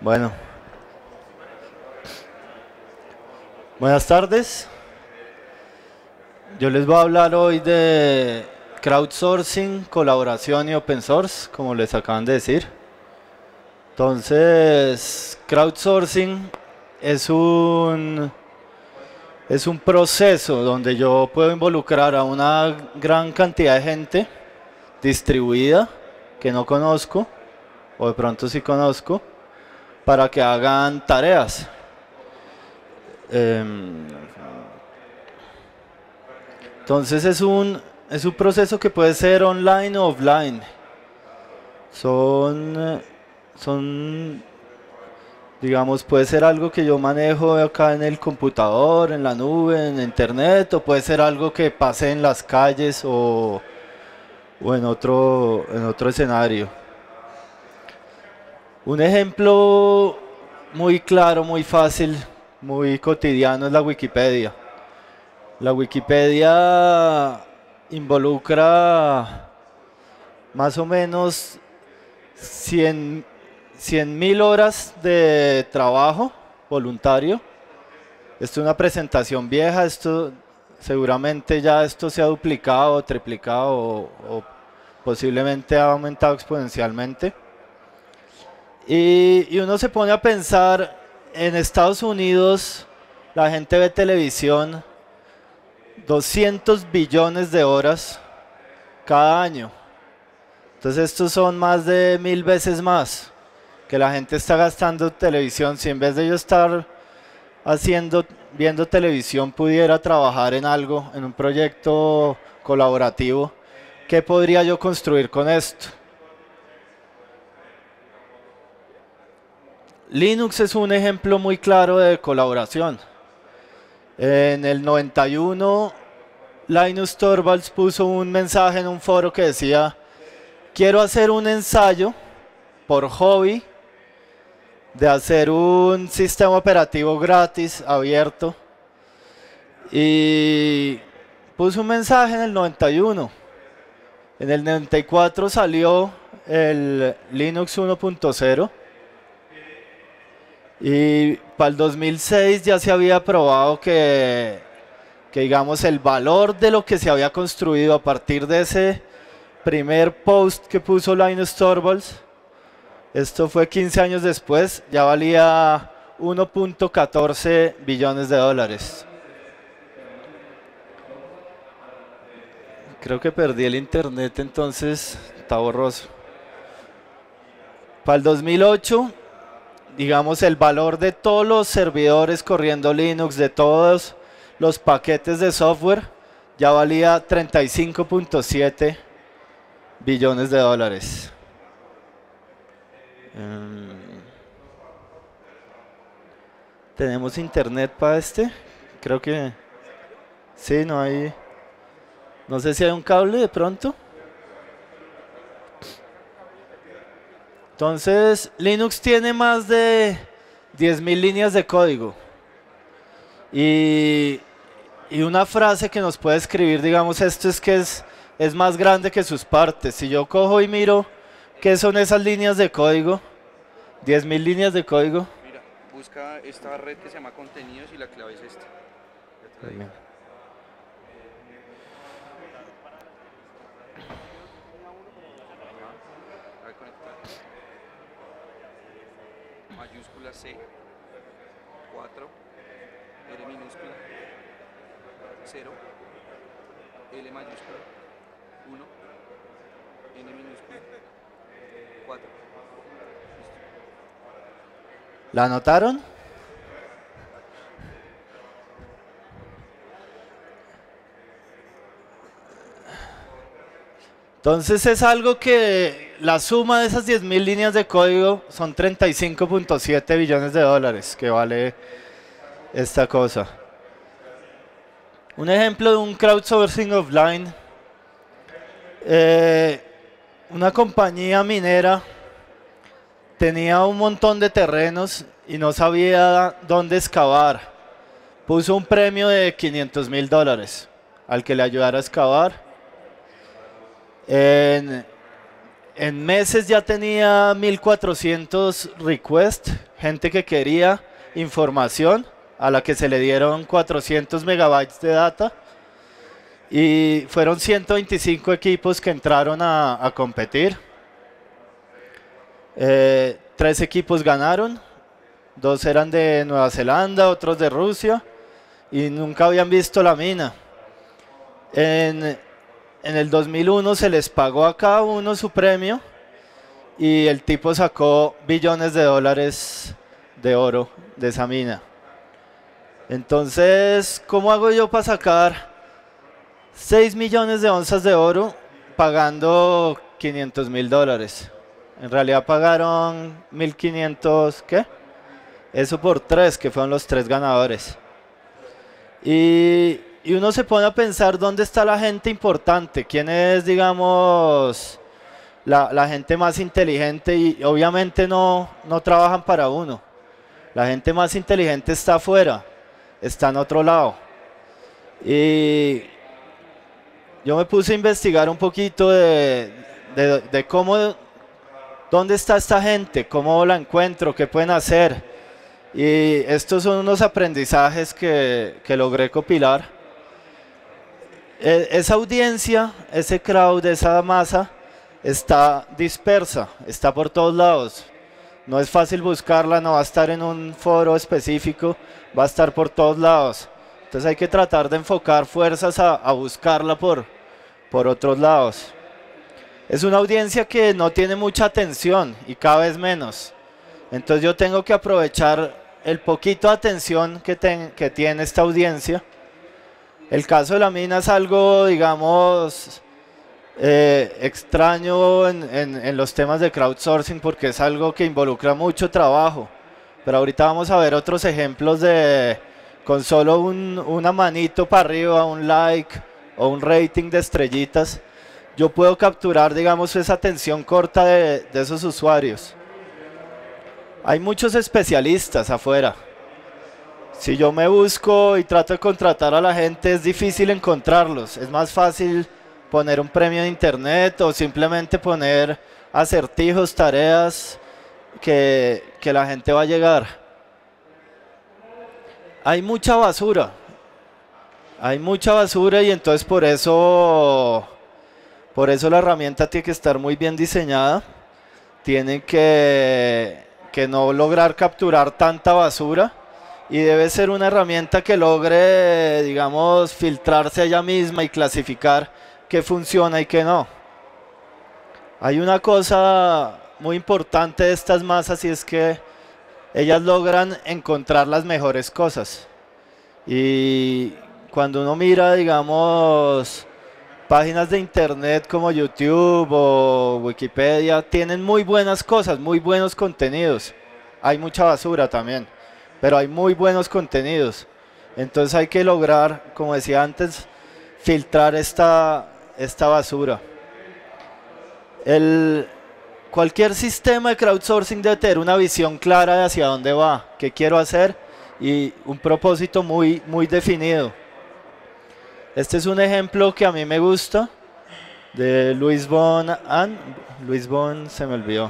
Bueno, buenas tardes. Yo les voy a hablar hoy de crowdsourcing, colaboración y open source, como les acaban de decir. Entonces, crowdsourcing es un proceso donde yo puedo involucrar a una gran cantidad de gente distribuida que no conozco, o de pronto sí conozco, para que hagan tareas. Entonces es un proceso que puede ser online o offline. Digamos, puede ser algo que yo manejo acá en el computador, en la nube, en internet, o puede ser algo que pase en las calles o en otro escenario. Un ejemplo muy claro, muy fácil, muy cotidiano es la Wikipedia. La Wikipedia involucra más o menos 100.000 horas de trabajo voluntario. Esto es una presentación vieja, seguramente ya esto se ha duplicado, triplicado o posiblemente ha aumentado exponencialmente. Y uno se pone a pensar, en Estados Unidos la gente ve televisión 200 billones de horas cada año. Entonces estos son más de 1000 veces más que la gente está gastando televisión. Si en vez de yo estar viendo televisión pudiera trabajar en algo, en un proyecto colaborativo, ¿qué podría yo construir con esto? Linux es un ejemplo muy claro de colaboración. En el 91, Linus Torvalds puso un mensaje en un foro que decía: quiero hacer un ensayo por hobby de hacer un sistema operativo gratis, abierto. Y puso un mensaje en el 91. En el 94 salió el Linux 1.0. Y para el 2006 ya se había probado que digamos el valor de lo que se había construido a partir de ese primer post que puso Linus Torvalds, esto fue 15 años después, ya valía 1.14 billones de dólares. Creo que perdí el internet, entonces está borroso. Para el 2008, digamos, el valor de todos los servidores corriendo Linux, de todos los paquetes de software, ya valía 35.7 billones de dólares. ¿Tenemos internet para este? Creo que sí, no hay. No sé si hay un cable de pronto. Entonces, Linux tiene más de 10.000 líneas de código. Y una frase que nos puede escribir, digamos, esto es que es más grande que sus partes. Si yo cojo y miro qué son esas líneas de código, 10.000 líneas de código. Mira, busca esta red que se llama contenidos y la clave es esta. Mayúscula C, 4, R minúscula, 0, L mayúscula, 1, N minúscula, 4. ¿La anotaron? Entonces es algo que la suma de esas 10.000 líneas de código son 35.7 billones de dólares que vale esta cosa. Un ejemplo de un crowdsourcing offline. Una compañía minera tenía un montón de terrenos y no sabía dónde excavar. Puso un premio de 500.000 dólares al que le ayudara a excavar. En en meses ya tenía 1400 requests, gente que quería información, a la que se le dieron 400 megabytes de data, y fueron 125 equipos que entraron a competir. 3 equipos ganaron, 2 eran de Nueva Zelanda, otros de Rusia, y nunca habían visto la mina. En el 2001 se les pagó a cada uno su premio y el tipo sacó billones de dólares de oro de esa mina. Entonces, ¿cómo hago yo para sacar 6 millones de onzas de oro pagando $500.000? En realidad pagaron 1500, ¿qué? Eso por 3, que fueron los 3 ganadores. Y uno se pone a pensar dónde está la gente importante, quién es, digamos, la gente más inteligente, y obviamente no trabajan para uno. La gente más inteligente está afuera, está en otro lado. Y yo me puse a investigar un poquito de cómo, dónde está esta gente, cómo la encuentro, qué pueden hacer. Y estos son unos aprendizajes que logré copilar. Esa audiencia, ese crowd, esa masa está dispersa, está por todos lados. No es fácil buscarla, no va a estar en un foro específico, va a estar por todos lados. Entonces hay que tratar de enfocar fuerzas a buscarla por otros lados. Es una audiencia que no tiene mucha atención y cada vez menos. Entonces yo tengo que aprovechar el poquito de atención que tiene esta audiencia. El caso de la mina es algo, digamos, extraño en los temas de crowdsourcing, porque es algo que involucra mucho trabajo. Pero ahorita vamos a ver otros ejemplos de con solo una manito para arriba, un like o un rating de estrellitas, yo puedo capturar, digamos, esa atención corta de esos usuarios. Hay muchos especialistas afuera. Si yo me busco y trato de contratar a la gente, es difícil encontrarlos. Es más fácil poner un premio en internet o simplemente poner acertijos, tareas que la gente va a llegar. Hay mucha basura. Hay mucha basura, y entonces por eso la herramienta tiene que estar muy bien diseñada. Tiene que no lograr capturar tanta basura, y debe ser una herramienta que logre, digamos, filtrarse a ella misma y clasificar qué funciona y qué no. Hay una cosa muy importante de estas masas, y es que ellas logran encontrar las mejores cosas. Y cuando uno mira, digamos, páginas de internet como YouTube o Wikipedia, tienen muy buenas cosas, muy buenos contenidos. Hay mucha basura también, pero hay muy buenos contenidos. Entonces hay que lograr, como decía antes, filtrar esta basura. Cualquier sistema de crowdsourcing debe tener una visión clara de hacia dónde va, qué quiero hacer, y un propósito muy definido. Este es un ejemplo que a mí me gusta, de Luis Von Ahn. Luis Von, se me olvidó.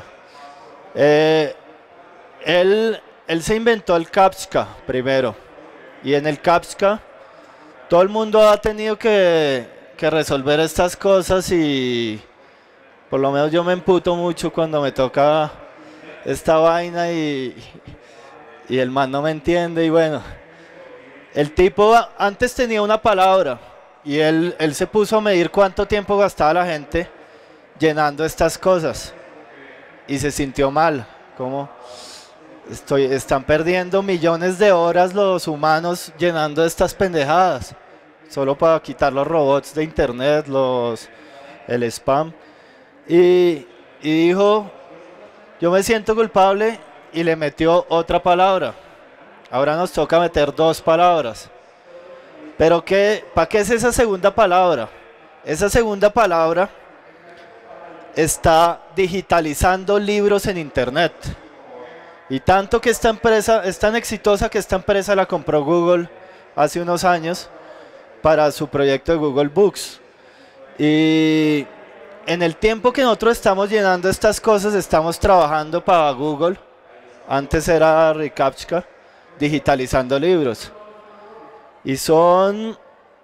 Él se inventó el CAPTCHA primero, y en el CAPTCHA todo el mundo ha tenido que resolver estas cosas, y por lo menos yo me emputo mucho cuando me toca esta vaina y el man no me entiende. Y bueno, el tipo antes tenía una palabra, y él se puso a medir cuánto tiempo gastaba la gente llenando estas cosas, y se sintió mal, como están perdiendo millones de horas los humanos llenando estas pendejadas solo para quitar los robots de internet, el spam. Y dijo, yo me siento culpable, y le metió otra palabra. Ahora nos toca meter 2 palabras. Pero ¿para qué es esa segunda palabra? Esa segunda palabra está digitalizando libros en internet. Y tanto que esta empresa es tan exitosa que esta empresa la compró Google hace unos años para su proyecto de Google Books. Y en el tiempo que nosotros estamos llenando estas cosas, estamos trabajando para Google. Antes era Recaptcha, digitalizando libros. Y son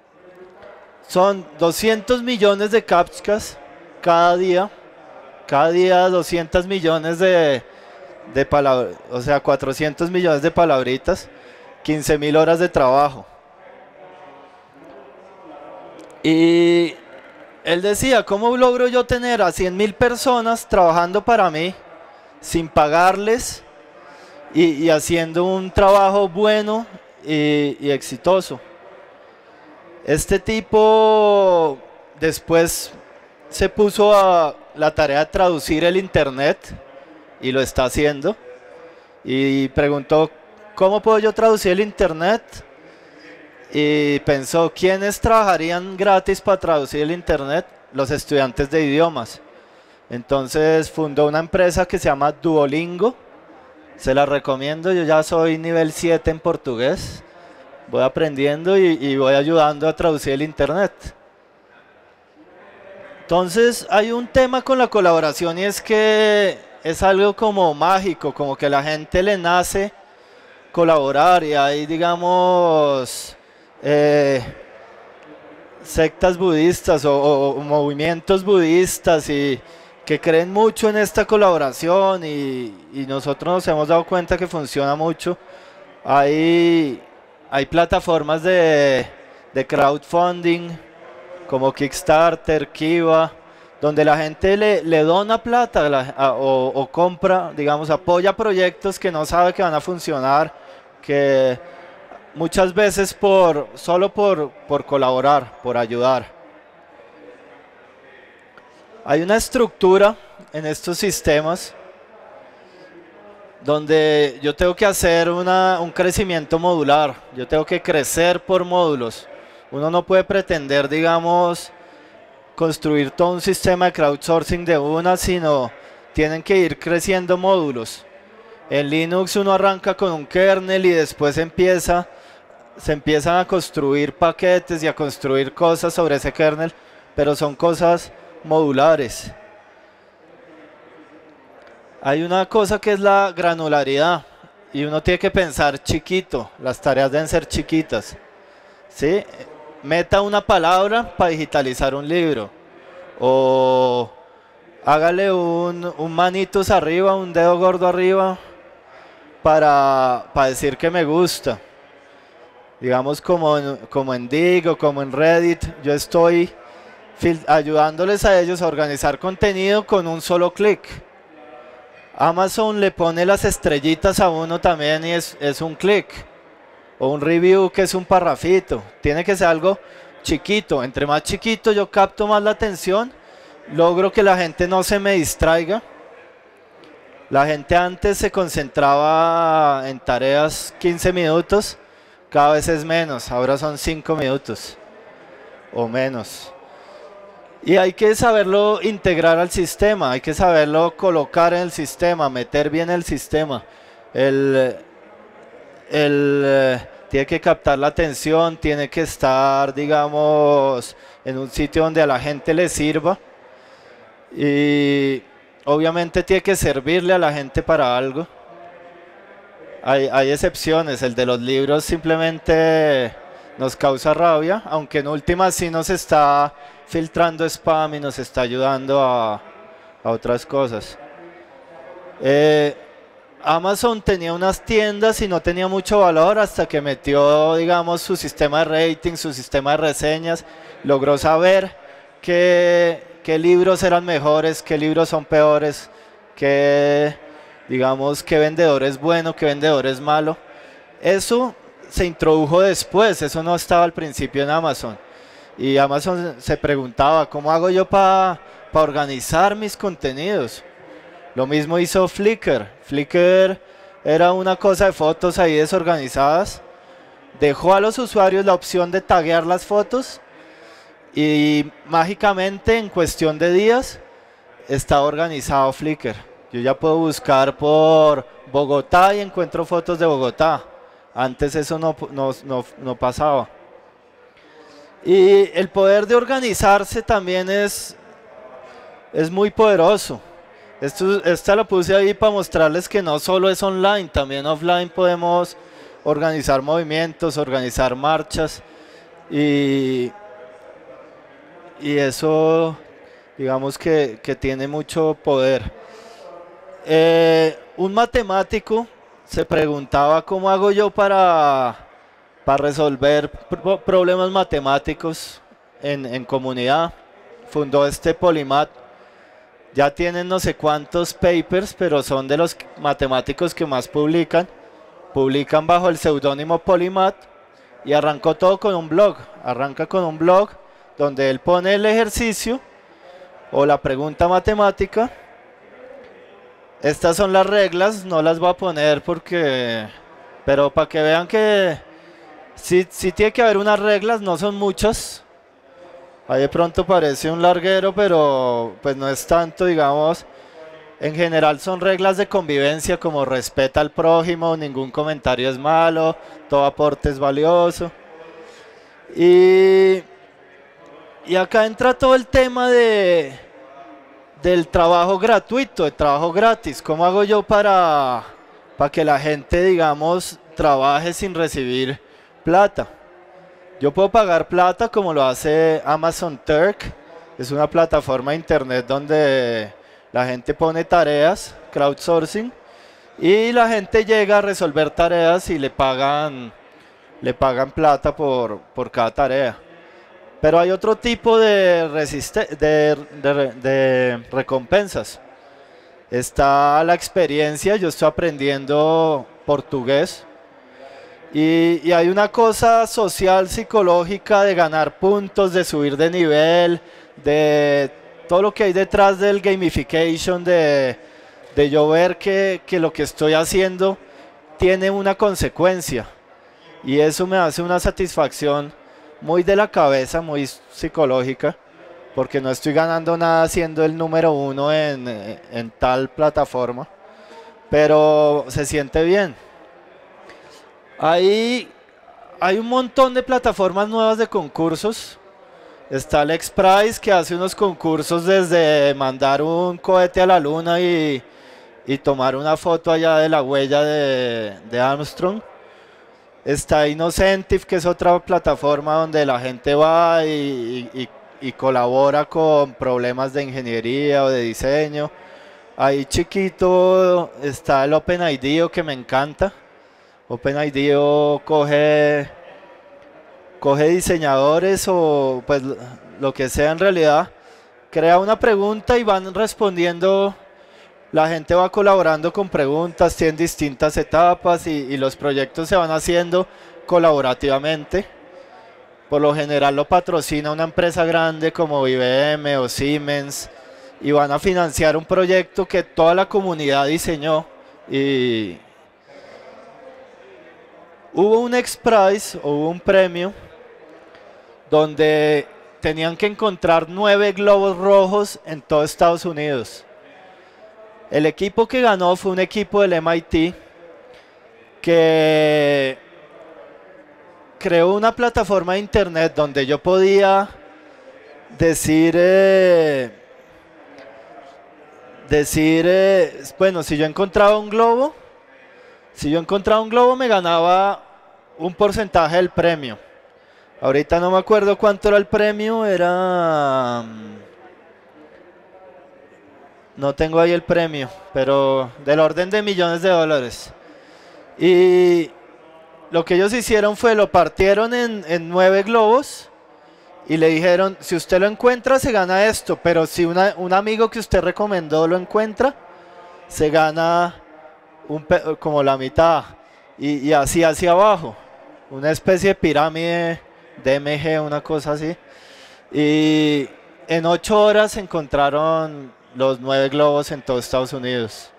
200 millones de captchas cada día. Cada día 200 millones de palabras, o sea, 400 millones de palabritas, 15.000 horas de trabajo. Y él decía, ¿cómo logro yo tener a 100.000 personas trabajando para mí sin pagarles y haciendo un trabajo bueno y exitoso? Este tipo después se puso a la tarea de traducir el internet y lo está haciendo, y preguntó, ¿cómo puedo yo traducir el internet? Y pensó, ¿quiénes trabajarían gratis para traducir el internet? Los estudiantes de idiomas. Entonces fundó una empresa que se llama Duolingo. Se la recomiendo, yo ya soy nivel 7 en portugués. Voy aprendiendo y voy ayudando a traducir el internet. Entonces hay un tema con la colaboración, y es que es algo como mágico, como que a la gente le nace colaborar, y hay, digamos, sectas budistas o movimientos budistas y que creen mucho en esta colaboración, y nosotros nos hemos dado cuenta que funciona mucho. Hay plataformas de crowdfunding como Kickstarter, Kiva, donde la gente le dona plata o compra, digamos, apoya proyectos que no sabe que van a funcionar, que muchas veces solo por colaborar, por ayudar. Hay una estructura en estos sistemas donde yo tengo que hacer un crecimiento modular, yo tengo que crecer por módulos. Uno no puede pretender, digamos, construir todo un sistema de crowdsourcing de una, sino tienen que ir creciendo módulos. En Linux uno arranca con un kernel y después se empiezan a construir paquetes y a construir cosas sobre ese kernel, pero son cosas modulares. Hay una cosa que es la granularidad, y uno tiene que pensar chiquito, las tareas deben ser chiquitas, ¿sí? Meta una palabra para digitalizar un libro, o hágale un manitos arriba, un dedo gordo arriba para decir que me gusta. Digamos como en Digg o como en Reddit, yo estoy ayudándoles a ellos a organizar contenido con un solo clic. Amazon le pone las estrellitas a uno también y es un clic. O un review que es un parrafito. Tiene que ser algo chiquito. Entre más chiquito yo capto más la atención, logro que la gente no se me distraiga. La gente antes se concentraba en tareas 15 minutos, cada vez es menos, ahora son 5 minutos o menos. Y hay que saberlo integrar al sistema, hay que saberlo colocar en el sistema, meter bien el sistema. Tiene que captar la atención, tiene que estar, digamos, en un sitio donde a la gente le sirva. Y obviamente tiene que servirle a la gente para algo. Hay excepciones, el de los libros simplemente nos causa rabia, aunque en últimas sí nos está filtrando spam y nos está ayudando a otras cosas. Amazon tenía unas tiendas y no tenía mucho valor hasta que metió, digamos, su sistema de rating, su sistema de reseñas, logró saber qué libros eran mejores, qué libros son peores, digamos, qué vendedor es bueno, qué vendedor es malo. Eso se introdujo después, eso no estaba al principio en Amazon. Y Amazon se preguntaba, ¿cómo hago yo para organizar mis contenidos? Lo mismo hizo Flickr. Flickr era una cosa de fotos ahí desorganizadas. Dejó a los usuarios la opción de taguear las fotos y mágicamente en cuestión de días está organizado Flickr. Yo ya puedo buscar por Bogotá y encuentro fotos de Bogotá. Antes eso no pasaba. Y el poder de organizarse también es es muy poderoso. Esta lo puse ahí para mostrarles que no solo es online, también offline podemos organizar movimientos, organizar marchas y, y eso digamos que tiene mucho poder. Un matemático se preguntaba cómo hago yo para resolver problemas matemáticos en comunidad. Fundó este Polymath. Ya tienen no sé cuántos papers, pero son de los matemáticos que más publican. Publican bajo el seudónimo Polymath y arrancó todo con un blog. Arranca con un blog donde él pone el ejercicio o la pregunta matemática. Estas son las reglas, no las voy a poner porque... Pero para que vean que sí tiene que haber unas reglas, no son muchas. Ahí de pronto parece un larguero, pero pues no es tanto, digamos. En general son reglas de convivencia como respeta al prójimo, ningún comentario es malo, todo aporte es valioso. Y acá entra todo el tema del trabajo gratuito, del trabajo gratis. ¿Cómo hago yo para que la gente, digamos, trabaje sin recibir plata? Yo puedo pagar plata como lo hace Amazon Turk. Es una plataforma de internet donde la gente pone tareas, crowdsourcing, y la gente llega a resolver tareas y le pagan plata por cada tarea. Pero hay otro tipo de recompensas. Está la experiencia, yo estoy aprendiendo portugués. Y hay una cosa social, psicológica de ganar puntos, de subir de nivel, de todo lo que hay detrás del gamification, de yo ver que lo que estoy haciendo tiene una consecuencia. Y eso me hace una satisfacción muy de la cabeza, muy psicológica, porque no estoy ganando nada siendo el número uno en tal plataforma, pero se siente bien. Hay un montón de plataformas nuevas de concursos. Está el X-Prize que hace unos concursos desde mandar un cohete a la luna y tomar una foto allá de la huella de Armstrong. Está Innocentive, que es otra plataforma donde la gente va y colabora con problemas de ingeniería o de diseño. Ahí chiquito está el OpenIDEO, que me encanta. OpenIDEO coge diseñadores o pues lo que sea en realidad, crea una pregunta y van respondiendo, la gente va colaborando con preguntas, tienen distintas etapas y los proyectos se van haciendo colaborativamente. Por lo general lo patrocina una empresa grande como IBM o Siemens y van a financiar un proyecto que toda la comunidad diseñó. Y hubo un X-Prize o hubo un premio donde tenían que encontrar 9 globos rojos en todo Estados Unidos. El equipo que ganó fue un equipo del MIT que creó una plataforma de internet donde yo podía decir, bueno, si yo encontraba un globo me ganaba un porcentaje del premio. Ahorita no me acuerdo cuánto era el premio, no tengo ahí el premio, pero del orden de millones de dólares. Y lo que ellos hicieron fue, lo partieron en 9 globos y le dijeron, si usted lo encuentra se gana esto, pero si un amigo que usted recomendó lo encuentra, se gana como la mitad. Y así hacia abajo, una especie de pirámide DMG, una cosa así. Y en 8 horas encontraron los 9 globos en todo Estados Unidos.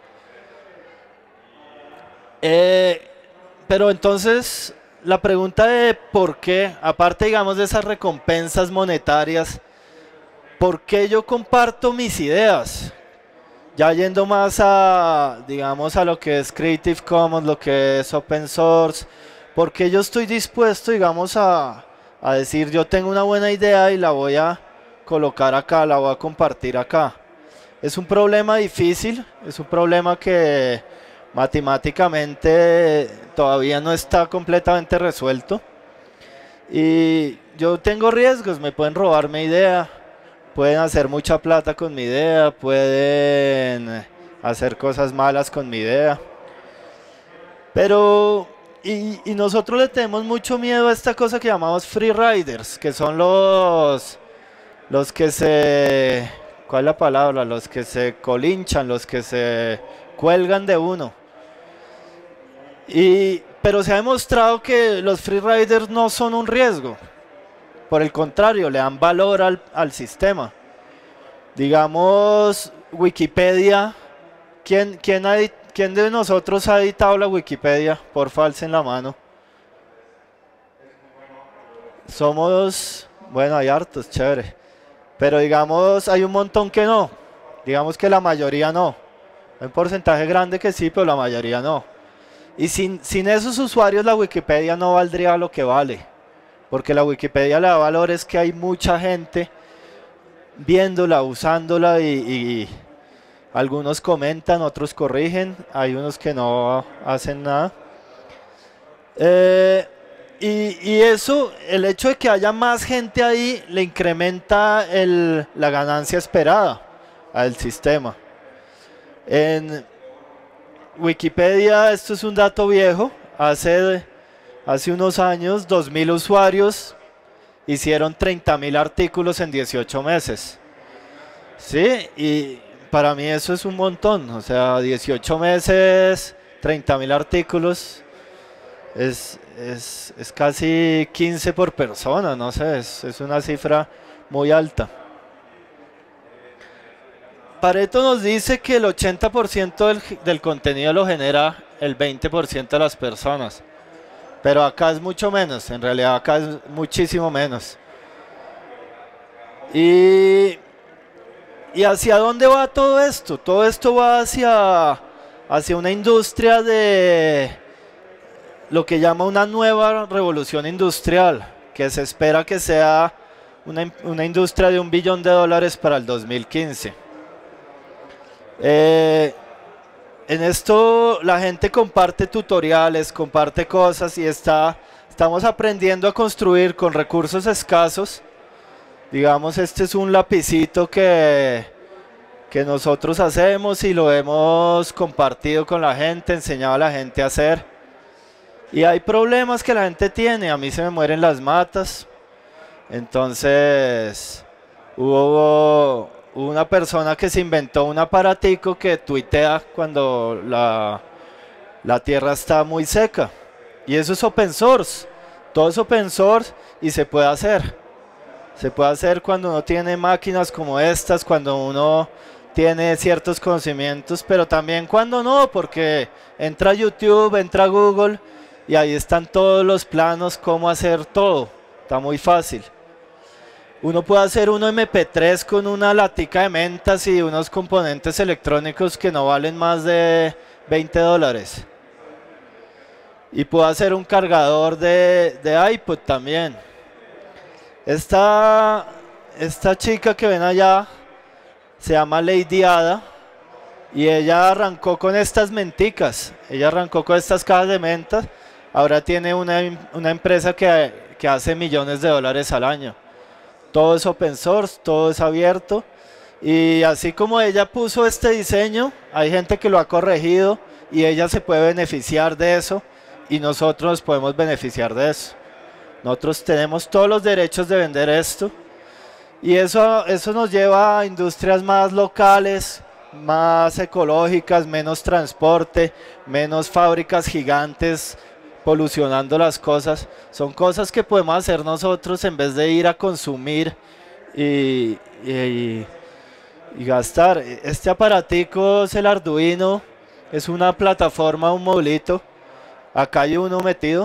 Pero entonces la pregunta de por qué, aparte digamos de esas recompensas monetarias, ¿por qué yo comparto mis ideas? Ya yendo más digamos, a lo que es Creative Commons, lo que es Open Source, ¿por qué yo estoy dispuesto, digamos, a decir yo tengo una buena idea y la voy a colocar acá, la voy a compartir acá? Es un problema difícil, es un problema que matemáticamente todavía no está completamente resuelto. Y yo tengo riesgos, me pueden robar mi idea, pueden hacer mucha plata con mi idea, pueden hacer cosas malas con mi idea. Pero, y nosotros le tenemos mucho miedo a esta cosa que llamamos free riders, que son los que se, ¿cuál es la palabra? Los que se colinchan, los que se cuelgan de uno. Pero se ha demostrado que los free riders no son un riesgo. Por el contrario, le dan valor al sistema. Digamos, Wikipedia. ¿Quién de nosotros ha editado la Wikipedia? Porfa, alcen la mano. Somos, bueno, hay hartos, chévere. Pero digamos, hay un montón que no. Digamos que la mayoría no. Hay un porcentaje grande que sí, pero la mayoría no. Y sin esos usuarios la Wikipedia no valdría lo que vale. Porque la Wikipedia le da valor es que hay mucha gente viéndola, usándola y algunos comentan, otros corrigen, hay unos que no hacen nada. Y eso, el hecho de que haya más gente ahí, le incrementa la ganancia esperada al sistema. En Wikipedia, esto es un dato viejo, hace unos años, 2000 usuarios hicieron 30.000 artículos en 18 meses. Sí, y para mí eso es un montón, o sea, 18 meses, 30.000 artículos, es casi 15 por persona, no sé, es una cifra muy alta. Pareto nos dice que el 80% del contenido lo genera el 20% de las personas, pero acá es mucho menos, en realidad acá es muchísimo menos. ¿Y hacia dónde va todo esto? Todo esto va hacia una industria de lo que llama una nueva revolución industrial, que se espera que sea una industria de $1 billón para el 2015. En esto la gente comparte tutoriales, comparte cosas y estamos aprendiendo a construir con recursos escasos. Digamos, este es un lapicito que nosotros hacemos y lo hemos compartido con la gente, enseñado a la gente a hacer. Y hay problemas que la gente tiene, a mí se me mueren las matas. Entonces, hubo una persona que se inventó un aparatico que tuitea cuando la tierra está muy seca. Y eso es open source. Todo es open source y se puede hacer. Se puede hacer cuando uno tiene máquinas como estas, cuando uno tiene ciertos conocimientos, pero también cuando no, porque entra a YouTube, entra a Google y ahí están todos los planos, cómo hacer todo. Está muy fácil. Uno puede hacer uno MP3 con una latica de mentas y unos componentes electrónicos que no valen más de $20. Y puedo hacer un cargador de iPod también. Esta chica que ven allá se llama Lady Ada y ella arrancó con estas menticas. Ella arrancó con estas cajas de mentas. Ahora tiene una empresa que hace millones de dólares al año. Todo es open source, todo es abierto. Y así como ella puso este diseño, hay gente que lo ha corregido y ella se puede beneficiar de eso y nosotros nos podemos beneficiar de eso. Nosotros tenemos todos los derechos de vender esto y eso nos lleva a industrias más locales, más ecológicas, menos transporte, menos fábricas gigantes polucionando las cosas. Son cosas que podemos hacer nosotros en vez de ir a consumir y gastar. Este aparatico es el Arduino, es una plataforma, un modelito. Acá hay uno metido.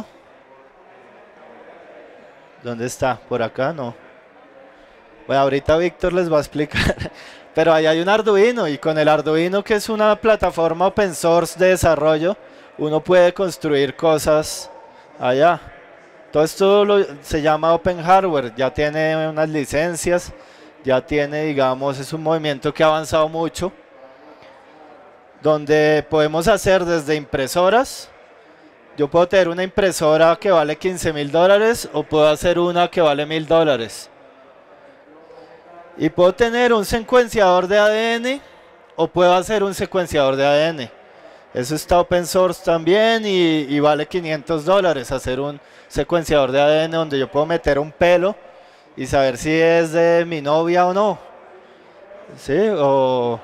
¿Dónde está? ¿Por acá? No. Bueno, ahorita Víctor les va a explicar. Pero ahí hay un Arduino y con el Arduino, que es una plataforma open source de desarrollo, uno puede construir cosas allá. Todo esto se llama Open Hardware, ya tiene unas licencias, ya tiene, digamos, es un movimiento que ha avanzado mucho, donde podemos hacer desde impresoras. Yo puedo tener una impresora que vale $15.000 o puedo hacer una que vale $1.000. Y puedo tener un secuenciador de ADN o puedo hacer un secuenciador de ADN. Eso está open source también y vale $500 hacer un secuenciador de ADN donde yo puedo meter un pelo y saber si es de mi novia o no. ¿Sí? O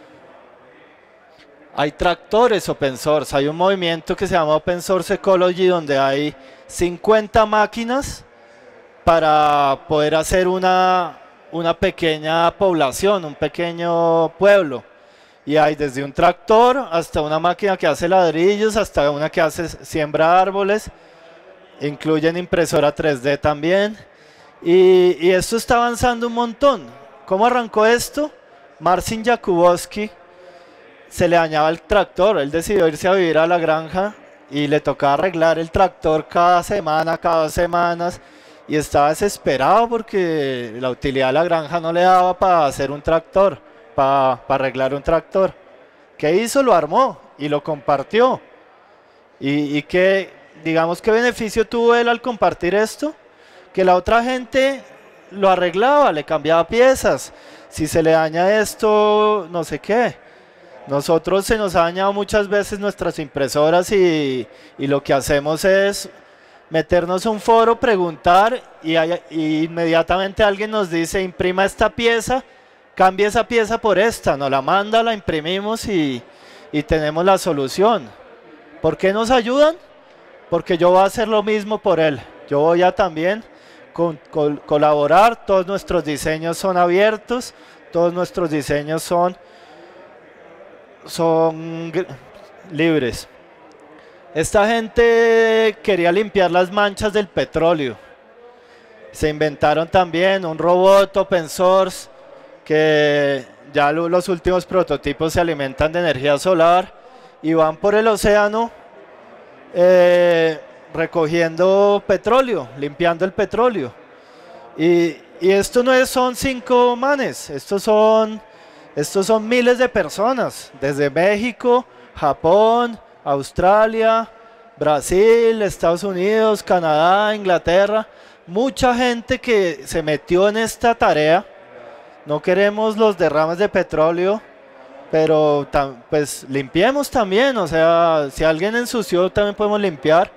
hay tractores open source. Hay un movimiento que se llama Open Source Ecology donde hay 50 máquinas para poder hacer una pequeña población, un pequeño pueblo. Y hay desde un tractor hasta una máquina que hace ladrillos, hasta una que siembra árboles. Incluyen impresora 3D también. Y esto está avanzando un montón. ¿Cómo arrancó esto? Marcin Jakubowski se le dañaba el tractor. Él decidió irse a vivir a la granja y le tocaba arreglar el tractor cada semana, cada 2 semanas. Y estaba desesperado porque la utilidad de la granja no le daba para hacer un tractor, para arreglar un tractor. ¿Qué hizo? Lo armó y lo compartió. ¿Y qué, digamos, qué beneficio tuvo él al compartir esto? Que la otra gente lo arreglaba, le cambiaba piezas. Si se le daña esto, no sé qué. Nosotros se nos ha dañado muchas veces nuestras impresoras y lo que hacemos es meternos a un foro, preguntar y inmediatamente alguien nos dice imprima esta pieza, cambie esa pieza por esta, nos la manda, la imprimimos y tenemos la solución. ¿Por qué nos ayudan? Porque yo voy a hacer lo mismo por él. Yo voy a también colaborar, todos nuestros diseños son abiertos, todos nuestros diseños son libres. Esta gente quería limpiar las manchas del petróleo. Se inventaron también un robot open source que ya los últimos prototipos se alimentan de energía solar y van por el océano recogiendo petróleo, limpiando el petróleo. Y esto no son 5 manes, estos son miles de personas, desde México, Japón, Australia, Brasil, Estados Unidos, Canadá, Inglaterra, mucha gente que se metió en esta tarea. No queremos los derrames de petróleo, pero pues limpiemos también, o sea, si alguien ensució también podemos limpiar.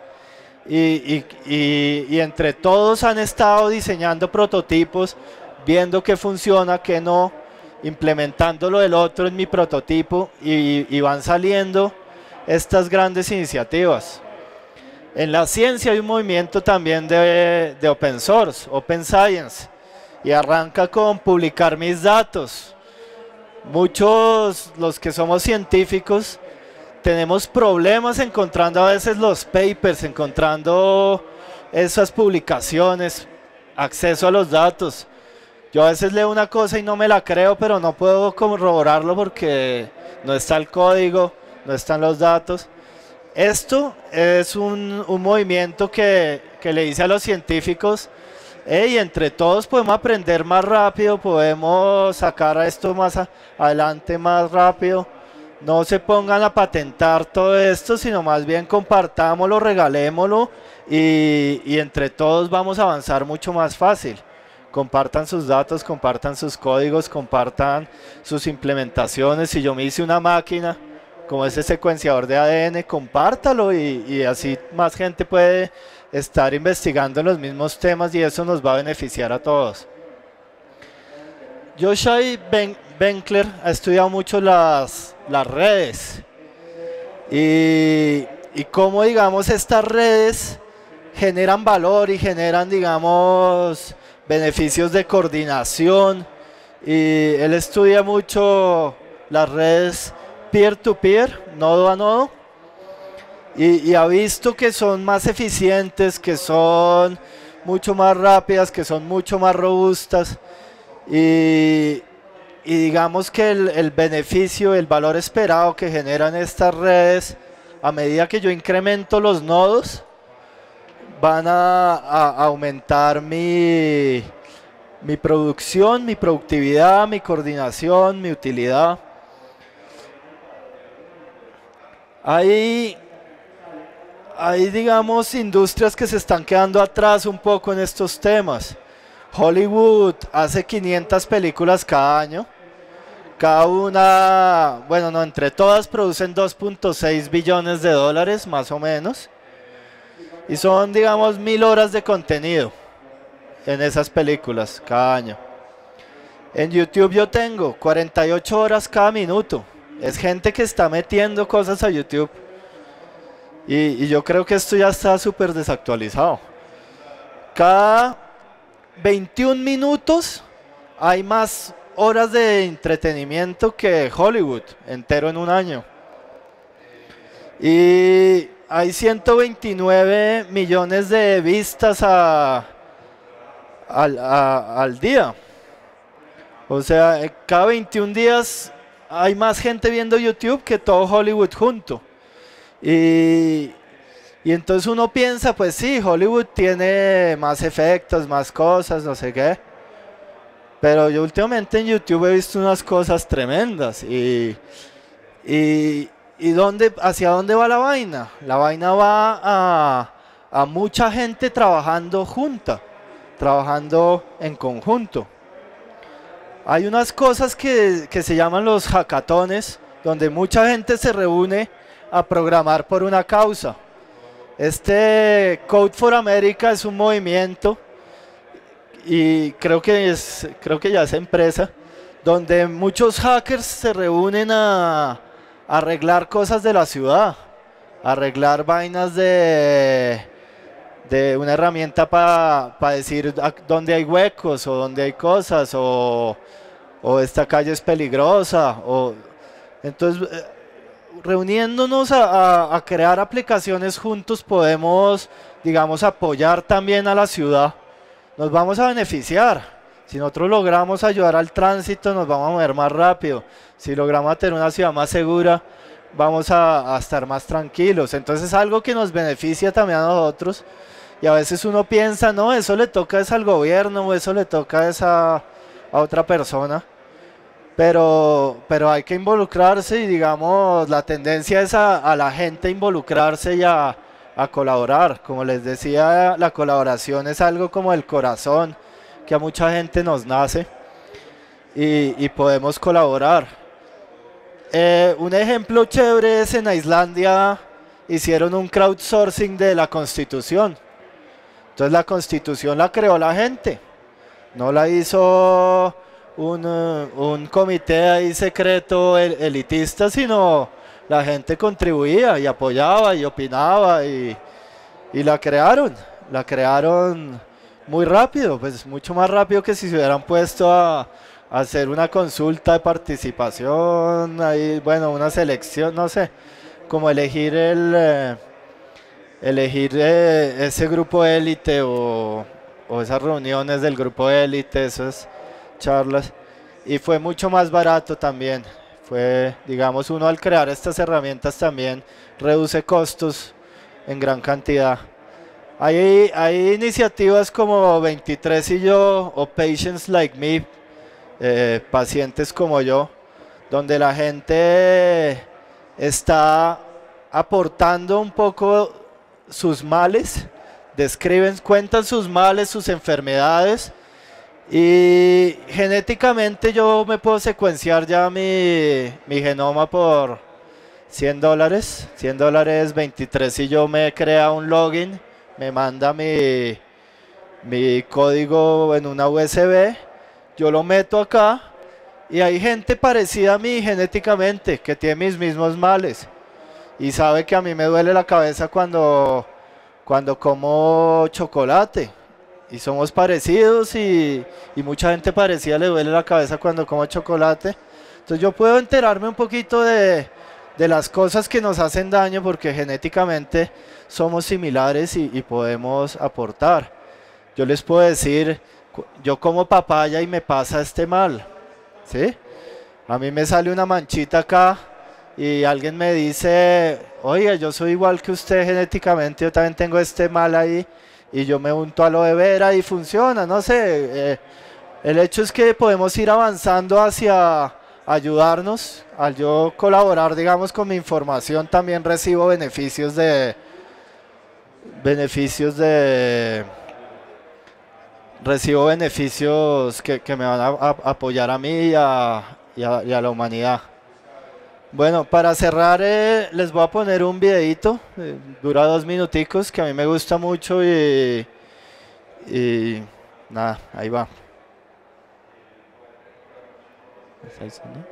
Y entre todos han estado diseñando prototipos, viendo qué funciona, qué no, implementándolo del otro en mi prototipo y van saliendo estas grandes iniciativas. En la ciencia hay un movimiento también de open source, open science, y arranca con publicar mis datos. Muchos, los que somos científicos, tenemos problemas encontrando a veces los papers, encontrando esas publicaciones, acceso a los datos. Yo a veces leo una cosa y no me la creo, pero no puedo corroborarlo porque no está el código, no están los datos. Esto es un movimiento que le dice a los científicos, hey, entre todos podemos aprender más rápido, podemos sacar a esto más adelante más rápido. No se pongan a patentar todo esto, sino más bien compartámoslo, regalémoslo y entre todos vamos a avanzar mucho más fácil. Compartan sus datos, compartan sus códigos, compartan sus implementaciones. Si yo me hice una máquina como ese secuenciador de ADN, compártalo y así más gente puede estar investigando los mismos temas y eso nos va a beneficiar a todos. Yoshai Benkler ha estudiado mucho las redes y cómo, digamos, estas redes generan valor y generan, digamos, beneficios de coordinación, y él estudia mucho las redes peer-to-peer, nodo a nodo, y ha visto que son más eficientes, que son mucho más rápidas, que son mucho más robustas, y digamos que el beneficio, el valor esperado que generan estas redes, a medida que yo incremento los nodos, van a aumentar mi mi producción, mi productividad, mi coordinación, mi utilidad. Hay, digamos, industrias que se están quedando atrás un poco en estos temas. Hollywood hace 500 películas cada año. Cada una, bueno, no, entre todas producen 2.6 billones de dólares, más o menos. Y son, digamos, 1000 horas de contenido en esas películas cada año. En YouTube yo tengo 48 horas cada minuto. Es gente que está metiendo cosas a YouTube. Y yo creo que esto ya está súper desactualizado. Cada 21 minutos hay más horas de entretenimiento que Hollywood entero en un año. Y hay 129 millones de vistas al día. O sea, cada 21 días hay más gente viendo YouTube que todo Hollywood junto. Y entonces uno piensa, pues sí, Hollywood tiene más efectos, más cosas, no sé qué. Pero yo últimamente en YouTube he visto unas cosas tremendas. ¿Y hacia dónde va la vaina? La vaina va a mucha gente trabajando junta, trabajando en conjunto. Hay unas cosas que se llaman los hackatones, donde mucha gente se reúne a programar por una causa. Este Code for America es un movimiento y creo que ya es empresa, donde muchos hackers se reúnen a arreglar cosas de la ciudad, arreglar vainas de una herramienta para decir dónde hay huecos o dónde hay cosas o esta calle es peligrosa. Entonces, reuniéndonos a crear aplicaciones juntos podemos, digamos, apoyar también a la ciudad. Nos vamos a beneficiar. Si nosotros logramos ayudar al tránsito, nos vamos a mover más rápido. Si logramos tener una ciudad más segura, vamos a estar más tranquilos. Entonces es algo que nos beneficia también a nosotros. Y a veces uno piensa, no, eso le toca es al gobierno, o eso le toca es a otra persona. Pero hay que involucrarse y digamos, la tendencia es a la gente involucrarse y a colaborar. Como les decía, la colaboración es algo como el corazón, que a mucha gente nos nace y podemos colaborar. Un ejemplo chévere es en Islandia hicieron un crowdsourcing de la Constitución. Entonces la Constitución la creó la gente, no la hizo un comité ahí secreto elitista, sino la gente contribuía y apoyaba y opinaba y la crearon muy rápido, pues mucho más rápido que si se hubieran puesto a hacer una consulta de participación, ahí, bueno, una selección, no sé, como elegir ese grupo élite o esas reuniones del grupo élite, esas charlas, y fue mucho más barato también. Fue, digamos, uno al crear estas herramientas también reduce costos en gran cantidad. Hay iniciativas como 23 y yo o Patients Like Me, pacientes como yo, donde la gente está aportando un poco sus males, cuentan sus males, sus enfermedades, y genéticamente yo me puedo secuenciar ya mi genoma por $100. $100, 23 y yo me crea un login, me manda mi código en una USB, yo lo meto acá y hay gente parecida a mí genéticamente que tiene mis mismos males y sabe que a mí me duele la cabeza cuando como chocolate y somos parecidos y mucha gente parecida le duele la cabeza cuando como chocolate. Entonces yo puedo enterarme un poquito de las cosas que nos hacen daño porque genéticamente somos similares y podemos aportar. Yo les puedo decir, yo como papaya y me pasa este mal, ¿sí? A mí me sale una manchita acá y alguien me dice, oiga, yo soy igual que usted genéticamente, yo también tengo este mal ahí y yo me unto aloe vera y funciona, no sé. El hecho es que podemos ir avanzando hacia ayudarnos. Al yo colaborar, digamos, con mi información, también recibo recibo beneficios que me van a apoyar a mí y a la humanidad. Bueno, para cerrar, les voy a poner un videito, dura 2 minuticos, que a mí me gusta mucho y nada, ahí va. ¿Está el sonido?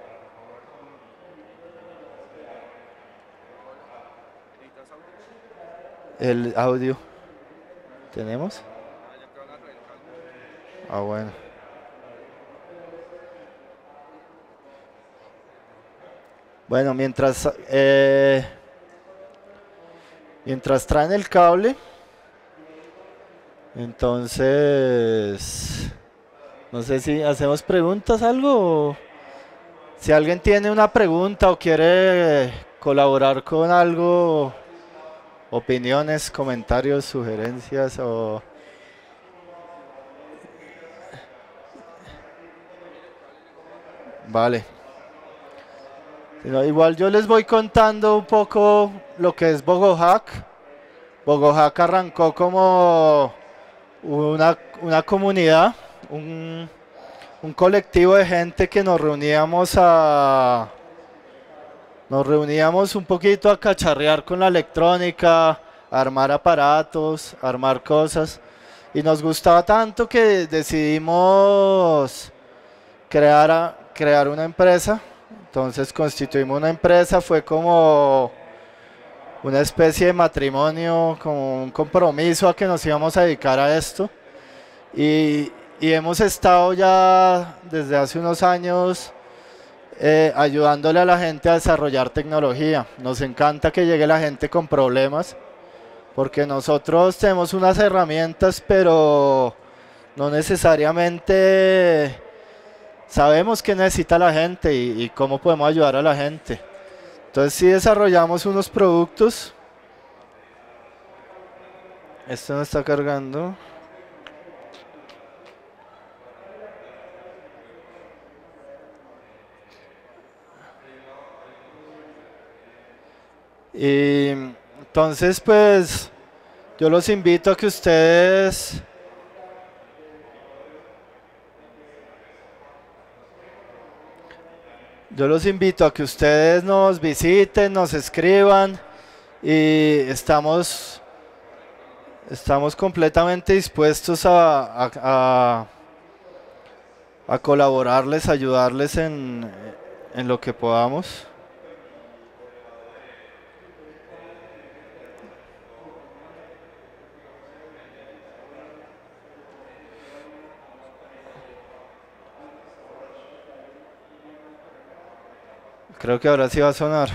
¿Necesitas audio? El audio. ¿Tenemos? Ya te van a traer el cable. Ah, bueno. Bueno, mientras traen el cable, entonces, no sé si hacemos preguntas, algo. Si alguien tiene una pregunta o quiere colaborar con algo, opiniones, comentarios, sugerencias o... Vale. Igual yo les voy contando un poco lo que es Bogohack. Bogohack arrancó como una comunidad, un colectivo de gente que nos reuníamos un poquito a cacharrear con la electrónica, a armar aparatos, a armar cosas. Y nos gustaba tanto que decidimos crear una empresa. Entonces constituimos una empresa, fue como una especie de matrimonio, como un compromiso a que nos íbamos a dedicar a esto. Y hemos estado ya desde hace unos años ayudándole a la gente a desarrollar tecnología. Nos encanta que llegue la gente con problemas, porque nosotros tenemos unas herramientas, pero no necesariamente sabemos qué necesita la gente y cómo podemos ayudar a la gente. Entonces sí desarrollamos unos productos. Esto no está cargando. Y entonces pues yo los invito a que ustedes nos visiten, nos escriban y estamos completamente dispuestos a colaborarles, ayudarles en lo que podamos. Creo que ahora sí va a sonar.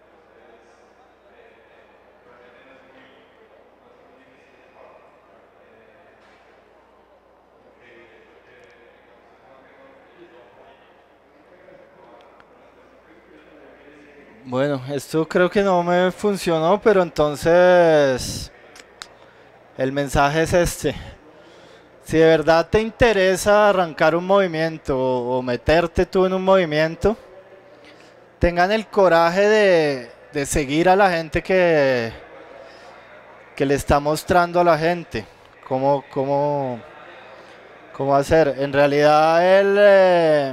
Bueno, esto creo que no me funcionó, pero entonces el mensaje es este. Si de verdad te interesa arrancar un movimiento o meterte tú en un movimiento, tengan el coraje de seguir a la gente que le está mostrando a la gente cómo hacer. En realidad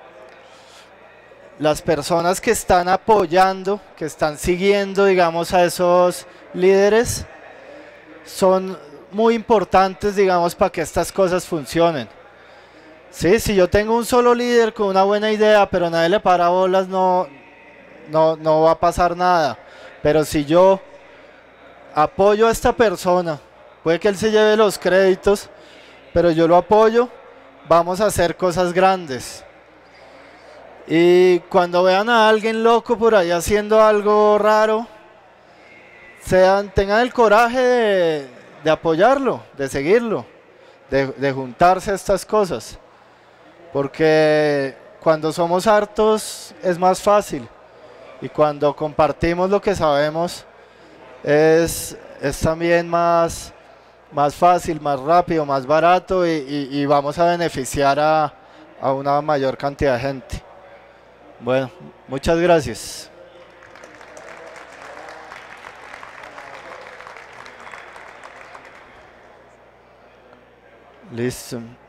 las personas que están apoyando, que están siguiendo, digamos, a esos líderes, son muy importantes, digamos, para que estas cosas funcionen. Sí, si yo tengo un solo líder con una buena idea, pero nadie le para bolas, no va a pasar nada. Pero si yo apoyo a esta persona, puede que él se lleve los créditos, pero yo lo apoyo, vamos a hacer cosas grandes. Y cuando vean a alguien loco por ahí haciendo algo raro, tengan el coraje de apoyarlo, de seguirlo, de juntarse a estas cosas. Porque cuando somos hartos es más fácil. Y cuando compartimos lo que sabemos es también más más fácil, más rápido, más barato y vamos a beneficiar a una mayor cantidad de gente. Bueno, muchas gracias. Listo.